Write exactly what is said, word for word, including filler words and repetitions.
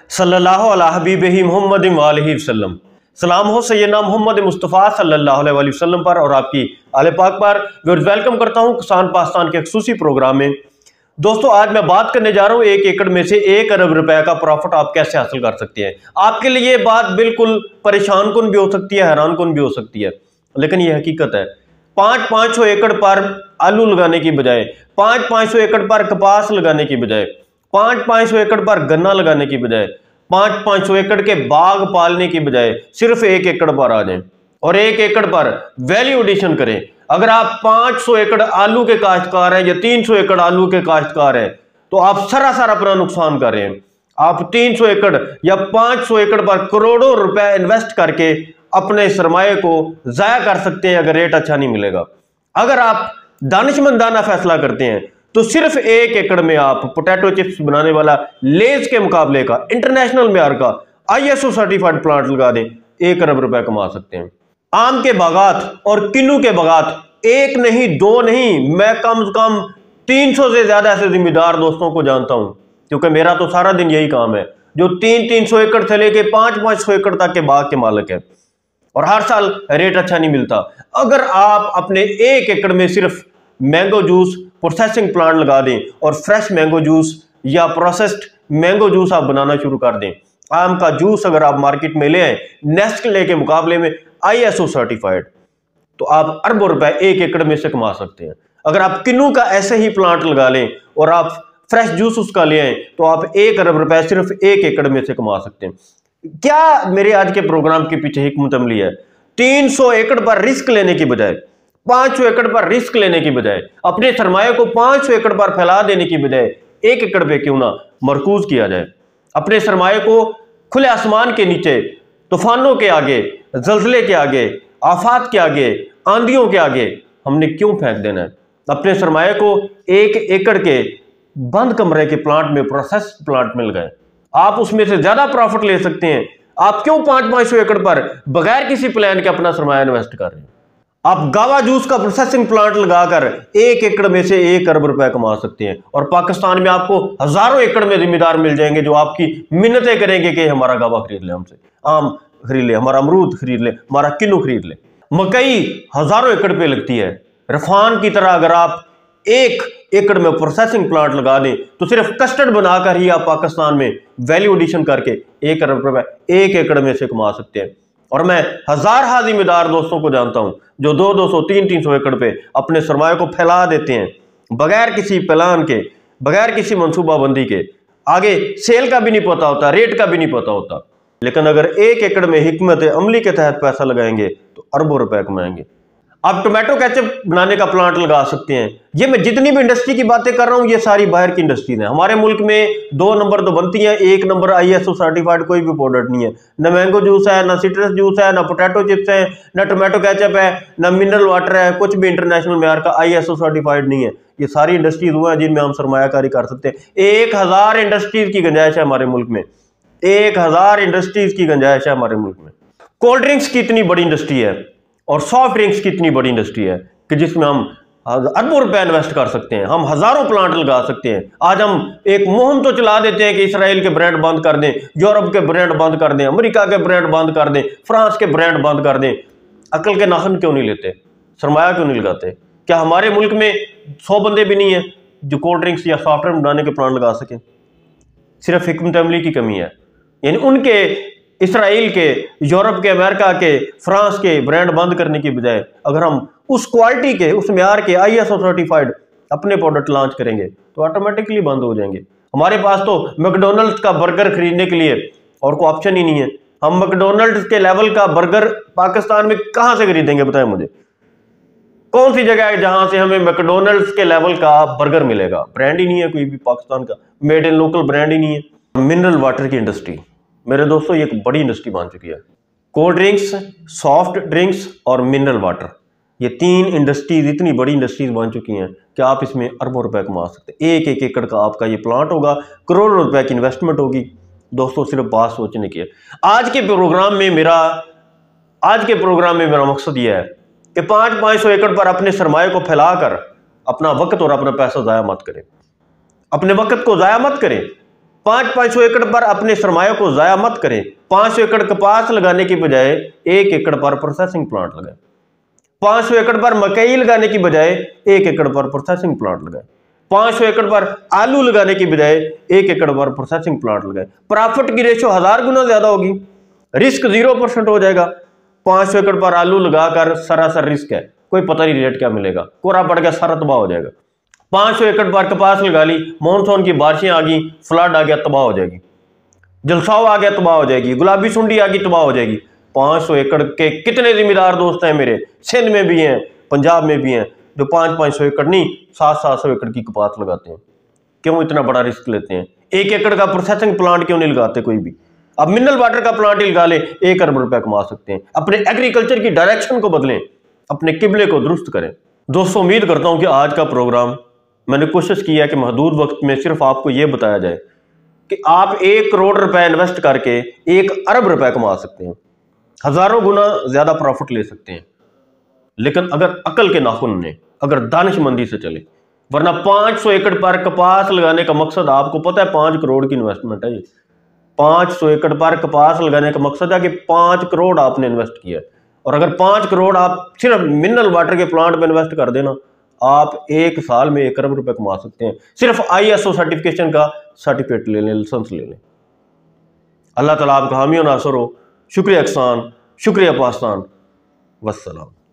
सल्लल्लाहु अला हबीबिही मुहम्मद वालिहि वसल्लम। सलाम हो सैयदना मोहम्मद मुस्तफ़ा सल्लल्लाहु अलैहि वसल्लम पर और आपकी आले पाक पर। वेलकम करता हूं किसान पाकिस्तान के खुसूसी प्रोग्राम में। दोस्तों, आज मैं बात करने जा रहा हूं एक एकड़ में से एक अरब रुपए का प्रॉफिट आप कैसे हासिल कर सकते हैं। आपके लिए ये बात बिल्कुल परेशान कुन भी हो सकती है, हैरान कुन भी हो सकती है, लेकिन ये हकीकत है। पाँच पाँच सौ एकड़ पर आलू लगाने की बजाय, पाँच पाँच सौ एकड़ पर कपास लगाने की बजाय, पाँच पाँच सौ एकड़ पर गन्ना लगाने की बजाय, पाँच पाँच सौ एकड़ के बाग पालने की बजाय सिर्फ एक एकड़ पर आ जाएं और एक एकड़ पर वैल्यू एडिशन करें। अगर आप पाँच सौ एकड़ आलू के काश्तकार हैं या तीन सौ एकड़ आलू के काश्तकार हैं तो आप सरासर अपना नुकसान कर रहे हैं। आप तीन सौ एकड़ या पाँच सौ एकड़ पर करोड़ों रुपए इन्वेस्ट करके अपने सरमाए को जाया कर सकते हैं अगर रेट अच्छा नहीं मिलेगा। अगर आप दानिशमंदाना फैसला करते हैं तो सिर्फ एक एकड़ में आप पोटैटो चिप्स बनाने वाला लेज के मुकाबले का इंटरनेशनल मेयार का आईएसओ सर्टिफाइड प्लांट लगा दें, एक अरब रुपए कमा सकते हैं। आम के बागात और किन्नू के बागात एक नहीं दो नहीं, मैं कम से कम तीन सौ से ज्यादा ऐसे जिम्मेदार दोस्तों को जानता हूं, क्योंकि मेरा तो सारा दिन यही काम है, जो तीन तीन सौ एकड़ से लेके पांच पांच सौ एकड़ तक के बाग के मालिक है और हर साल रेट अच्छा नहीं मिलता। अगर आप अपने एक एकड़ में सिर्फ मैंगो जूस प्रोसेसिंग प्लांट लगा दें और फ्रेश मैंगो जूस या प्रोसेस्ड मैंगो जूस आप बनाना शुरू कर दें, आम का जूस अगर आप मार्केट में ले आए नेस्ले के मुकाबले में आईएसओ सर्टिफाइड, तो आप अरबों रुपए एक एकड़ में से कमा सकते हैं। अगर आप किन्नू का ऐसे ही प्लांट लगा लें और आप फ्रेश जूस उसका ले आए तो आप एक अरब रुपए सिर्फ एक एकड़ में से कमा सकते हैं। क्या मेरे आज के प्रोग्राम के पीछे हिकमत अमली है? तीन सौ एकड़ पर रिस्क लेने की बजाय, पांच सौ एकड़ पर रिस्क लेने की बजाय, अपने सरमाए को पांच सौ एकड़ पर फैला देने की बजाय एक एकड़ पे क्यों ना मरकूज किया जाए। अपने सरमाए को खुले आसमान के नीचे, तूफानों के आगे, जल्जले के आगे, आफात के आगे, आंधियों के आगे हमने क्यों फेंक देना है? अपने सरमाए को एक एकड़ के बंद कमरे के प्लांट में, प्रोसेस प्लांट में लगाएं, आप उसमें से ज्यादा प्रॉफिट ले सकते हैं। आप क्यों पांच पांच सौ एकड़ पर बगैर किसी प्लान के अपना सरमाया इन्वेस्ट कर रहे हैं? आप गावा जूस का प्रोसेसिंग प्लांट लगाकर एक एकड़ में से एक अरब रुपए कमा सकते हैं और पाकिस्तान में आपको हजारों एकड़ में जिम्मेदार मिल जाएंगे जो आपकी मिन्नतें करेंगे कि हमारा गावा खरीद ले, हमसे आम खरीद ले, हमारा अमरूद खरीद ले, हमारा किन्नू खरीद ले। मकई हजारों एकड़ पे लगती है। रफान की तरह अगर आप एक एकड़ में प्रोसेसिंग प्लांट लगा दें तो सिर्फ कस्टर्ड बनाकर ही आप पाकिस्तान में वैल्यू एडिशन करके एक अरब रुपए एक एकड़ में से कमा सकते हैं। और मैं हजार हा जिम्मेदार दोस्तों को जानता हूं जो दो दो सौ तीन तीन सौ एकड़ पे अपने सरमाए को फैला देते हैं बगैर किसी प्लान के, बगैर किसी मनसूबाबंदी के। आगे सेल का भी नहीं पता होता, रेट का भी नहीं पता होता, लेकिन अगर एक एकड़ में हिकमत अमली के तहत पैसा लगाएंगे तो अरबों रुपए कमाएंगे। आप टोमेटो केचप बनाने का प्लांट लगा सकते हैं। ये मैं जितनी भी इंडस्ट्री की बातें कर रहा हूं ये सारी बाहर की इंडस्ट्रीज हैं। हमारे मुल्क में दो नंबर तो बनती हैं, एक नंबर आईएसओ सर्टिफाइड कोई भी प्रोडक्ट नहीं है। न मैंगो जूस है, न सिट्रस जूस है, न पोटैटो चिप्स है, न टोमेटो केचप है, न मिनरल वाटर है, कुछ भी इंटरनेशनल मेयार का आईएसओ सर्टिफाइड नहीं है। ये सारी इंडस्ट्रीज हुआ है जिनमें हम सरमायाकारी कर सकते हैं। एक हजार इंडस्ट्रीज की गुंजाइश है हमारे मुल्क में, एक हजार इंडस्ट्रीज की गुंजाइश है हमारे मुल्क में। कोल्ड ड्रिंक्स की इतनी बड़ी इंडस्ट्री है और सॉफ्ट ड्रिंक्स की इतनी बड़ी इंडस्ट्री है कि जिसमें हम अरबों रुपए इन्वेस्ट कर सकते हैं, हम हजारों प्लांट लगा सकते हैं। आज हम एक मुहिम तो चला देते हैं कि इसराइल के ब्रांड बंद कर दें, यूरोप के ब्रांड बंद कर दें, अमेरिका के ब्रांड बंद कर दें, फ्रांस के ब्रांड बंद कर दें। अकल के नाखून क्यों नहीं लेते? सरमाया क्यों नहीं लगाते? क्या हमारे मुल्क में सौ बंदे भी नहीं है जो कोल्ड ड्रिंक्स या सॉफ्ट ड्रिंक बनाने के प्लांट लगा सकें? सिर्फ हिकमत अमली की कमी है। यानी उनके इसराइल के, यूरोप के, अमेरिका के, फ्रांस के ब्रांड बंद करने की बजाय अगर हम उस क्वालिटी के, उस मेयार के आईएसओ सर्टिफाइड अपने प्रोडक्ट लॉन्च करेंगे तो ऑटोमेटिकली बंद हो जाएंगे। हमारे पास तो मैकडॉनल्ड्स का बर्गर खरीदने के लिए और कोई ऑप्शन ही नहीं है। हम मैकडॉनल्ड्स के लेवल का बर्गर पाकिस्तान में कहां से खरीदेंगे? बताएं मुझे, कौन सी जगह है जहां से हमें मैकडॉनल्ड्स के लेवल का बर्गर मिलेगा? ब्रांड ही नहीं है कोई भी पाकिस्तान का, मेड इन लोकल ब्रांड ही नहीं है। मिनरल वाटर की इंडस्ट्री मेरे दोस्तों ये एक बड़ी इंडस्ट्री बन चुकी है। कोल्ड ड्रिंक्स, सॉफ्ट ड्रिंक्स और मिनरल वाटर, ये तीन इंडस्ट्रीज इतनी बड़ी इंडस्ट्रीज बन चुकी हैं कि आप इसमें अरबों रुपए कमा सकते हैं। एक एक एकड़ का आपका ये प्लांट होगा, करोड़ों रुपए की इन्वेस्टमेंट होगी। दोस्तों सिर्फ बात सोचने की है। आज के प्रोग्राम में मेरा आज के प्रोग्राम में मेरा मकसद ये है कि पाँच पाँच सौ एकड़ पर अपने सरमाए को फैलाकर अपना वक्त और अपना पैसा ज़ाया मत करें, अपने वक्त को ज़ाया मत करें। पाँच पाँच सौ एकड़ पर अपने सरमाए को ज़ाया मत करें। पाँच सौ एकड़ कपास लगाने की बजाय एक एकड़ पर प्रोसेसिंग प्लांट लगाएं। पाँच सौ एकड़ पर मकई लगाने की बजाय एक एकड़ पर प्रोसेसिंग प्लांट लगाएं। पाँच सौ एकड़ पर आलू लगाने की बजाय एक एकड़ पर प्रोसेसिंग प्लांट लगाएं। प्रॉफिट की रेशो हजार गुना ज्यादा होगी, रिस्क जीरो परसेंट हो जाएगा। पाँच सौ एकड़ पर आलू लगाकर सरासर रिस्क है, कोई पता नहीं रेट क्या मिलेगा, कोरा पड़ गया सारा तबाह हो जाएगा। पाँच सौ एकड़ पर कपास लगा ली, मानसून की बारिशें आ गई, फ्लड आ गया, तबाह हो जाएगी। जलसाव आ गया, तबाह हो जाएगी। गुलाबी सुंडी आ गई, तबाह हो जाएगी। पाँच सौ एकड़ के कितने जिम्मेदार दोस्त हैं मेरे, सिंध में भी हैं, पंजाब में भी हैं, जो पाँच पाँच सौ एकड़ नहीं सात सात सौ एकड़ की कपास लगाते हैं। क्यों इतना बड़ा रिस्क लेते हैं? एक एकड़ का प्रोसेसिंग प्लांट क्यों नहीं लगाते कोई भी? अब मिनरल वाटर का प्लांट ही लगा ले, एक अरब रुपया कमा सकते हैं। अपने एग्रीकल्चर की डायरेक्शन को बदलें, अपने किबले को दुरुस्त करें। दोस्तों, उम्मीद करता हूं कि आज का प्रोग्राम मैंने कोशिश की है कि महदूद वक्त में सिर्फ आपको यह बताया जाए कि आप एक करोड़ रुपए इन्वेस्ट करके एक अरब रुपए कमा सकते हैं, हजारों गुना ज्यादा प्रॉफिट ले सकते हैं, लेकिन अगर अकल के नाखून ने, अगर दानिशमंदी से चले। वरना पांच सौ एकड़ पर कपास लगाने का मकसद आपको पता है, पांच करोड़ की इन्वेस्टमेंट है ये। पांच सौ एकड़ पर कपास लगाने का मकसद है कि पांच करोड़ आपने इन्वेस्ट किया, और अगर पांच करोड़ आप सिर्फ मिनरल वाटर के प्लांट में इन्वेस्ट कर देना, आप एक साल में एक अरब रुपए कमा सकते हैं। सिर्फ आईएसओ सर्टिफिकेशन का सर्टिफिकेट ले लें, लाइसेंस ले लें। अल्लाह ताला आपका हामी और नासर हो। शुक्रिया अहसान, शुक्रिया पाकिस्तान, वस्सलाम।